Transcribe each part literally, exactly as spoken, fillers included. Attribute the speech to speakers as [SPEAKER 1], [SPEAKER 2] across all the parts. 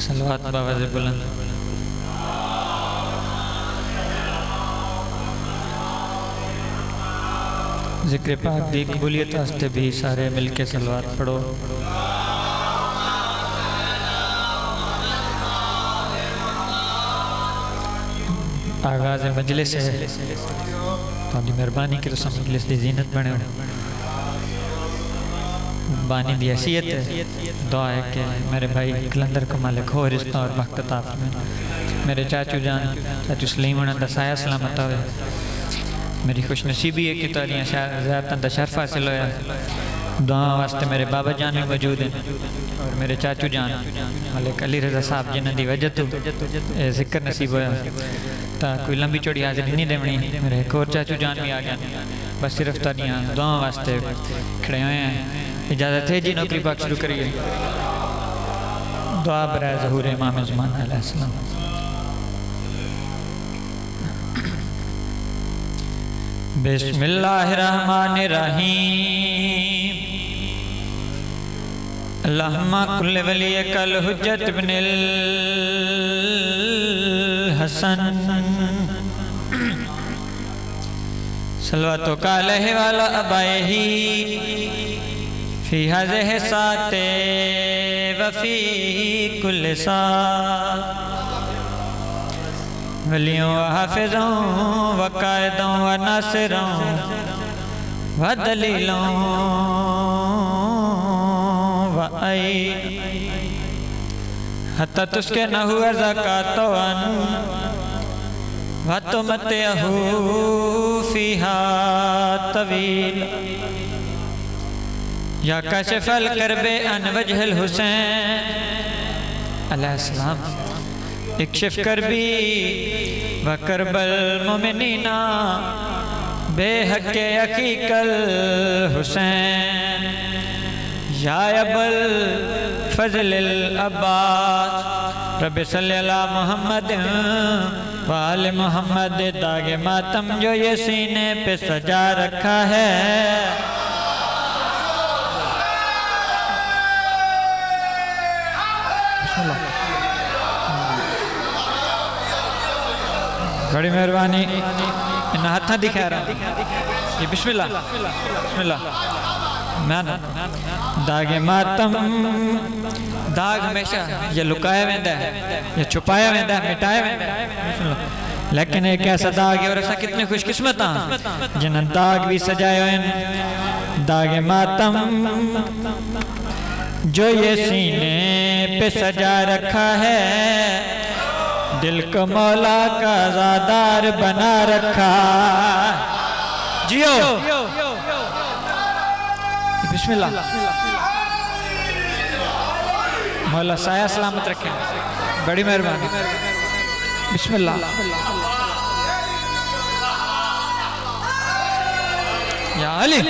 [SPEAKER 1] सलवात बावाज़ बुलंद। ज़िक्र पाक दी कबूलियत वास्ते भी सारे मिलके सलवात पढ़ो। आगाज़ मजलिस है, थोड़ी मेहरबानी की तुम मजलिस की जीनत बने हो। बानी की हैसियत है, दुआ है कि मेरे भाई कलंदर को मालिक हो रिश्ता और बख्त आप में, मेरे चाचू जान चाचू सलीम उन्होंने साया सलामत हो। मेरी खुश नसीबी है कि तारियां ज़्यारतां दा शर्फ हासिल होया। दुआ वास्ते मेरे बाबा जान भी मौजूद हैं और मेरे चाचू जान मालिक अली रज़ा साहब जिन्हों की वजह तो जिक्र नसीब होया। ता कोई लंबी चौड़ी हाजिरी नहीं देवनी, मेरे एक और चाचू जान भी आ गए। बस सिर्फ तारियां दुआ वास्ते खड़े हुए हैं। इजाज़त है जी, नौकरी पाक शुरू करिए। दुआ बराए ज़हूर इमाम ज़मान अलैहिस्सलाम। बिस्मिल्लाहिर्रहमानिर्रहीम। अल्लाहुम्मा कुल्ल वलियकल हुज्जत इब्नुल हसन सल्लल्लाहु अलैहि वाला अबायही फी हज़ह साते वफ़ी कुल सा वलियों व हाफिज़ों व कायदों व नासिरों व दलीलों व आई हत्ता तुस्के न हुआ ज़कातों व तुमतिअहू फ़ीहा तवील या कशफल करबे अन वजहल हुसैन अलैहिस्सलाम इक्शिफ करबी व करबल मोमिनीना बेहक़े अकीकल हुसैन या अबल फज़लिल अब्बास रब्बि सल्लि अला मुहम्मद व आले मुहम्मद। दागे मातम जो ये सीने पे सजा रखा है, बड़ी मेहरबानी। इन हाथा दिखा रहा ये बिस्मिल्लाह बिस्मिल्लाह। मैं दागे मातम दाग हमेशा ये लुकाया वेंदा है, ये छुपाया वेंदा है, मिटाया वेंदा है, लेकिन एक ऐसा दाग है और ऐसा कितने खुशकिस्मत हैं जिन्हें दाग भी सजाए हुए हैं। दागे मातम जो ये सीने पे सजा रखा है, दिल को मौला का ज़ादार बना रखा। जियो बिस्मिल्लाह। मौला साया सलामत रखे, बड़ी मेहरबानी। बिस्मिल्लाह। या अली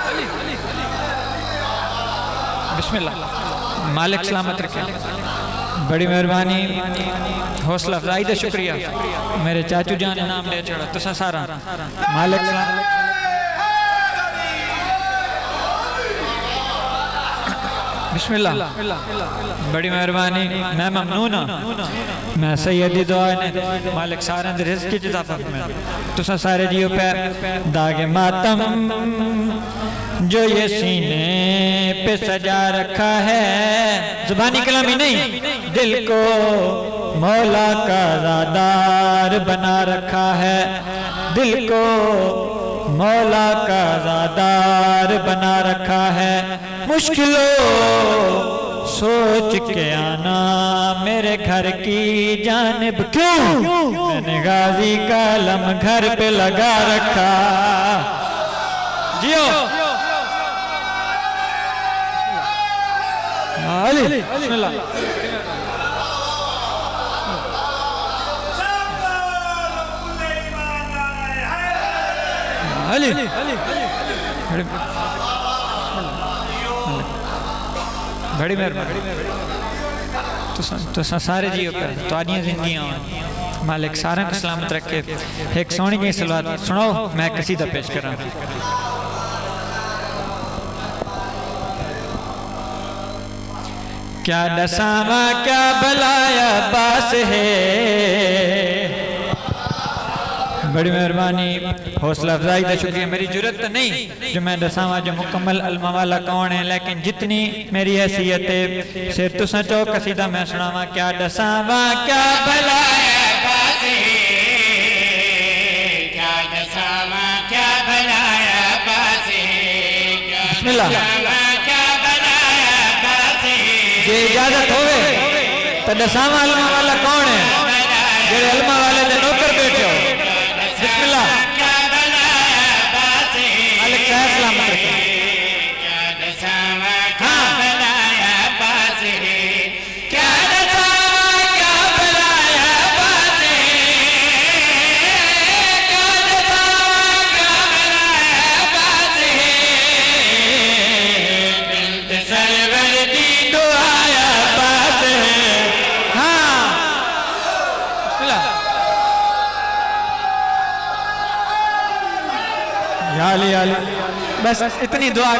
[SPEAKER 1] बिस्मिल्लाह। मालिक सलामत रखे, बड़ी मेहरबानी। हौसला अफजाई का शुक्रिया। मेरे चाचू जान नाम ले छोड़ा तो सारा मालिक बिस्मिल्लाह। बड़ी मेहरबानी। मैं ममनून हाँ, मैं सैयदी दुआ ने मालिक सारे दे रिज़्क़ की इज़ाफ़त में तुसा सारे जियो पे दागे मातम जो ये सीने पे सजा रखा है। ज़ुबानी कलामी नहीं, दिल को मौला का ज़ादार बना रखा है, दिल को मौला का ज़ादार बना रखा है। मुश्किलों सोच के आना मेरे घर की जानिब, क्यों मैंने गाजी का लम घर पे लगा रखा। जियो अली बिस्मिल्लाह। अली बड़ी मेहरबानी। तो सारे जियो पे तुहाडियां जिंदगियां मालिक सारे को सलामत रखे। एक सोहनी जी सलवात सुनाओ, मैं कसीदा पेश करा। क्या दसावा क्या भलाया बास है। बड़ी मेहरबानी, हौसला अफजाई का शुक्रिया। मेरी जरूरत तो नहीं जो मैं दसावा जो मुकम्मल अलमा वाला कौन है, लेकिन जितनी मेरी हैसियत है सिर तुसा चौ कसीदा मैं सुनावा। क्या दसावा क्या भलाया बास है, क्या दसावा क्या भलाया बास है, बिस्मिल्लाह क्या भलाया बास है। ये इजाजत होवे तो दसावा अलमा वाला कौन है, जो अलमा वाले दे नौकर बैठे हो। बिस्मिल्लाह क्या भलाया बास है, मालिक साहब सलामत रखे। क्या दसावा क्या भलाया बास है, क्या दसावा क्या भलाया बास है, क्या दसावा क्या भलाया बास है। बिन्त सरवर दी दुआया बास है। हाँ बिस्मिल्लाह। याली याली बस इतनी दुआ।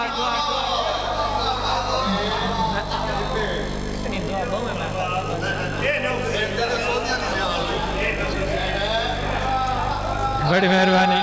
[SPEAKER 1] बड़ी मेहरबानी,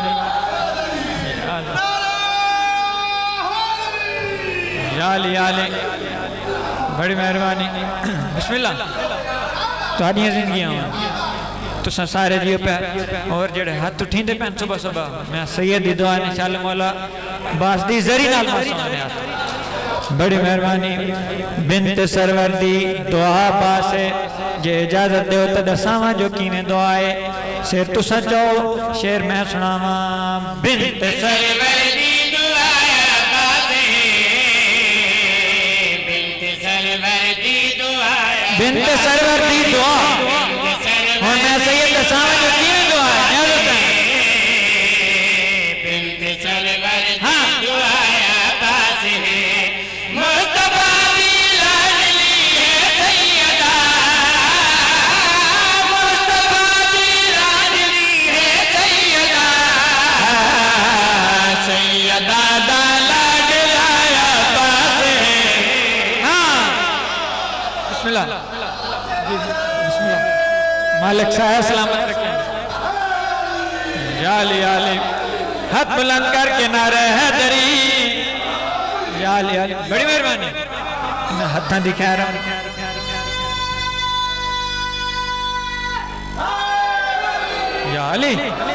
[SPEAKER 1] याली याली बड़ी मेहरबानी। बिस्मिल्लाह। तुहाडियां जिंदगियां तुसा सारे जियो पे और जेड़े हाथ उठींदे पैन सुबह सुबह मैं सैयद दी दुआ ने शाल मौला बास दी जरी नाल मासाने हाथ। बड़ी मेहरबानी, बिन्त सरवर दी दुआ बासे जे इजाजत दो तो दसावा जो कीने दुआ है। शेर तुसा चो शेर मैं सुनावा। बिन्त सरवर दी दुआ बासे, बिन्त सरवर दी दुआ, बिन्त सरवर दी दुआ। और मैं सैयद दसावा जो कीने दुआ है न्याज़ हुसैन। बिन्त सरवर दी दुआ बास है, मुस्तफा दी लाडली है सैयदा, मुस्तफा दी लाडली है सैयदा, सैयदा दा लाडलाया बास है। हाँ बिस्मिल्लाह बिस्मिल्लाह। मालिक साहब सलामत रखें। याली याली हाथ बुलंद करके नारे हैदरी। याली याली बड़ी मेहरबानी, मैं हाथ दिखा रहा हूँ। याली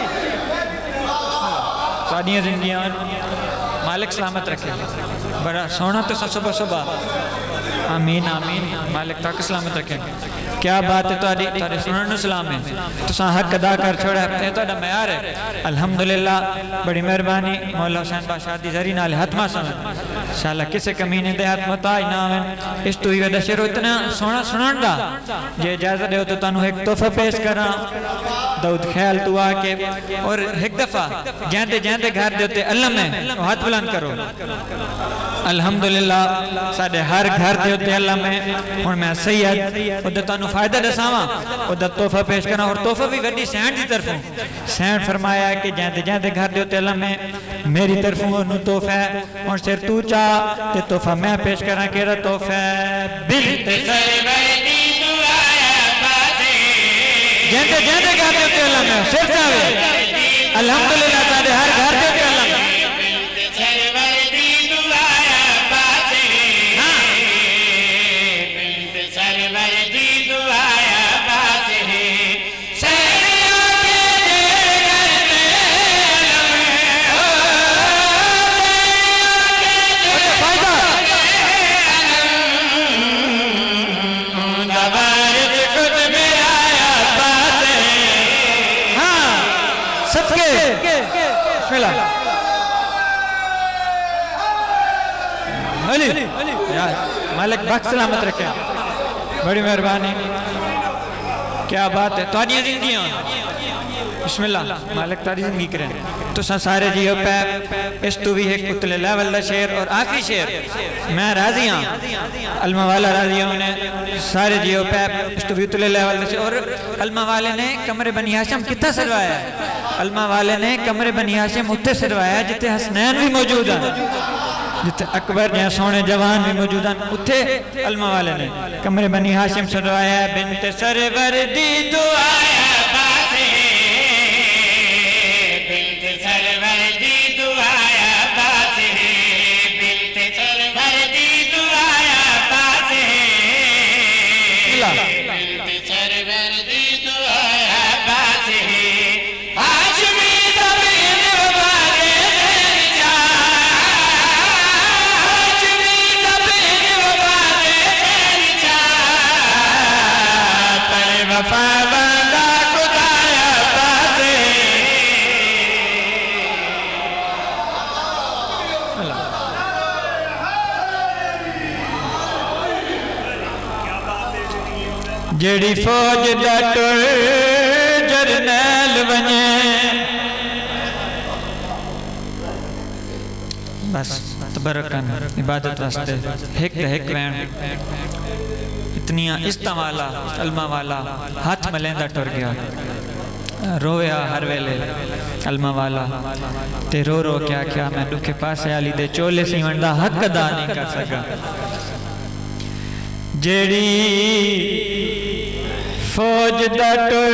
[SPEAKER 1] सादियां जिंदगियां मालिक सलामत रखे। बड़ा सोना तो सुबह सुबह आमीन आमीन। मालिक तक सलामत रखे। क्या बात है तुहाडी, तुहाडे सुनन नु सलाम है। तुसा हक अदा कर छोड़ा है, तुहाडा मयार है। अल्हम्दुलिल्लाह बड़ी मेहरबानी। मौला हुसैन बादशाह दी जरी नाल हतमा सन इंशाअल्लाह किसे कमीने दे हाथ मोहताज ना होवन। इस तो ही वदा शेर इतना सोना सुनान दा जे इजाजत दे तो तानू एक तोहफा पेश करा। दाऊद ख्याल तू आके और एक दफा जांदे जांदे घर दे उते अल्लाह में हाथ बुलंद करो। अल्हम्दुलिल्लाह साडे हर घर दे उते अल्लाह में हुन मैं सैयद उदे तानू फायदा दसावा उदा तोहफा पेश करना। और तोहफा भी वड्डी सैन दी तरफों सैन फरमाया कि जांदे जांदे घर दे उते अल्लाह में मेरी तरफों ओनू तोहफा है। हुन सिर तू चा ते तोहफा मैं पेश करा। केड़ा तोहफा है? बिन्त सरवर दी दुआया बासे। जांदे जांदे घर दे उते अल्लाह में सिर चावे। अल्हम्दुलिल्लाह साडे हर घर दे उते अल्लाह में मालिक बख्श सलामत रखे। बड़ी मेहरबानी, क्या बात है। तुहाडियां जिंदगियां बिस्मिल्लाह मालिक तारी जिंदगी करें। तुसा सारे जियो पे इस तू भी एक उतले लेवल दा शेर और आखिरी शेर मैं राजी हां। अलमा वाला राजी होने सारे जियो पे इस तू भी उतले लेवल दा शेर। और अलमा वाले ने कमरे बनी हाशिम कितना सजवाया है? अलमा वाले ने कमरे बनी हाशिम उत्ते सजवाया जिथे हसनैन भी मौजूद हैं। जिथे अकबर या सोने जवान भी मौजूद हैं उथे अलमा वाले ने कमरे बनी हाशिम सुनवाया बिनत सरवर दी दुआया बासे बिनत सरवर दी दुआया बासे बिनत सरवर दी दुआया बासे बिनत सरवर दी दुआया बासे हाशमी ज़मीन वाले वफा बंदा खुदाया बासे जेड़ी फौज दा टुर जरनैल वने बस तबरकन इबादत वास्ते हिक हिक वैन इतनिया इस्ता वाला अलमा वाला हाथ मलेंदा टुर गया रोया हर वेले अलमा वाला ते रो रो क्या क्या मैं दुखे पासे आली दे चोले सीवन दा हक अदा नहीं कर सका जेड़ी फौज दा टुर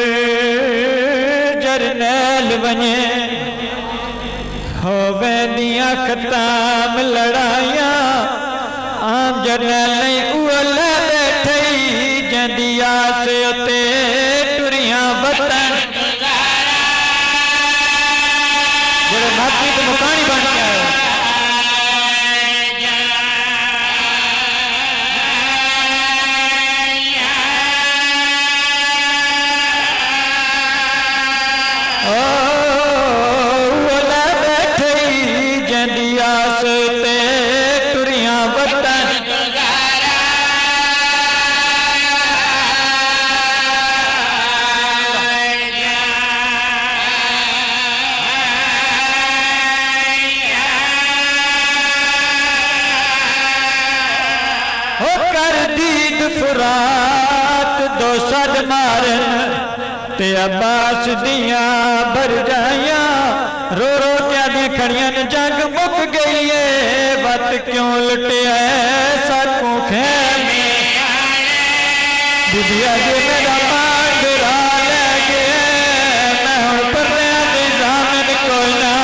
[SPEAKER 1] जरनैल वने होवे दिया खताम लड़ाइया आम जरनैल नहीं उला जंदिया से उते टुरियां वतन जेड़े माती ते मुकानी बन गया ओ ओला बैठे जंदिया से उते टुरियां वतन फुरात दो सद मारन ते अब्बास दिया भर जाया रो रो क्या देखड़ियां जंग मुक गई है वत क्यों लुटिया साकू खेमे बिबिया जी मेरा मांगरा ले गए मैं हुण परने दी जामन कोई ना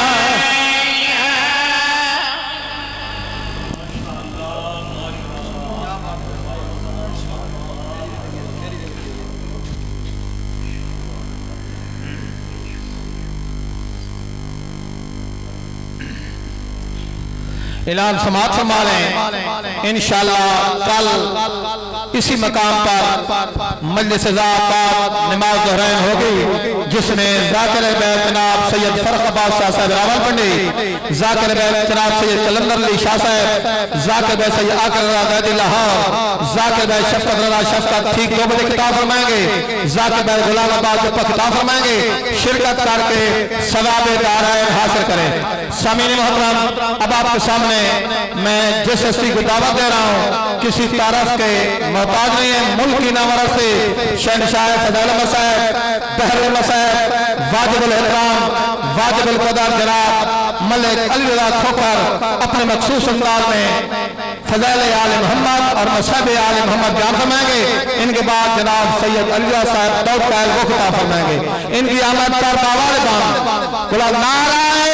[SPEAKER 2] इलाम समात संभालें इंशाअल्लाह कल इसी मकाम पर मजलिस नमाज दोहराइन होगी जिसमें ज़ाकिर बैत जनाब सैयद फर्रुख अब्बास शाह साहब रावलपिंडी ज़ाकिर बैत जनाब सैयद कलंदर अली शाह साहब ज़ाकिर बैत सैयद आकर रज़ा लाहौर ज़ाकिर बैत शफकत रज़ा शफकत ठीक दो बजे खिताब फरमाएंगे ज़ाकिर बैत गुलाम अब्बास जब खिताब फरमाएंगे शिरकत करके सवाब दाराइन हासिल करें। सामीन मोहतरम अब आपके सामने मैं जिस हस्ती को दावत दे रहा हूँ किसी तारफ के मोहताज नहीं है मुल्क की नवरत से शहनशाह फज़ल मसाहब बहरुल मसाहब वाजिबुल इहतराम वाजिबुल कदर जनाब मलिक अली रज़ा खोखर अपने मखसूस अंदाज में फज़ल आले मोहम्मद और मसहब आले मोहम्मद बयान फरमाएंगे। इनके बाद जनाब सैयद अली रज़ा साहब दौड़ कायल वो खिताब फरमाएंगे। इनकी आमद पर बावाल बाम बोला नाराए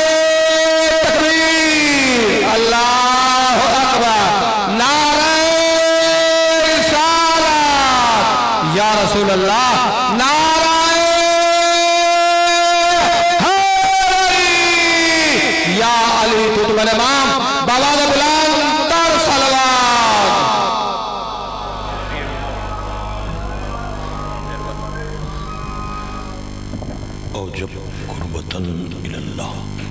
[SPEAKER 2] अल्लाहु अकबर नारे रिसालत या रसूल अल्लाह नारे हैदरी या अली तुतबल इमाम बाबा का गुलाम दर सलवात औ जब कुर्बतन इल्लल्लाह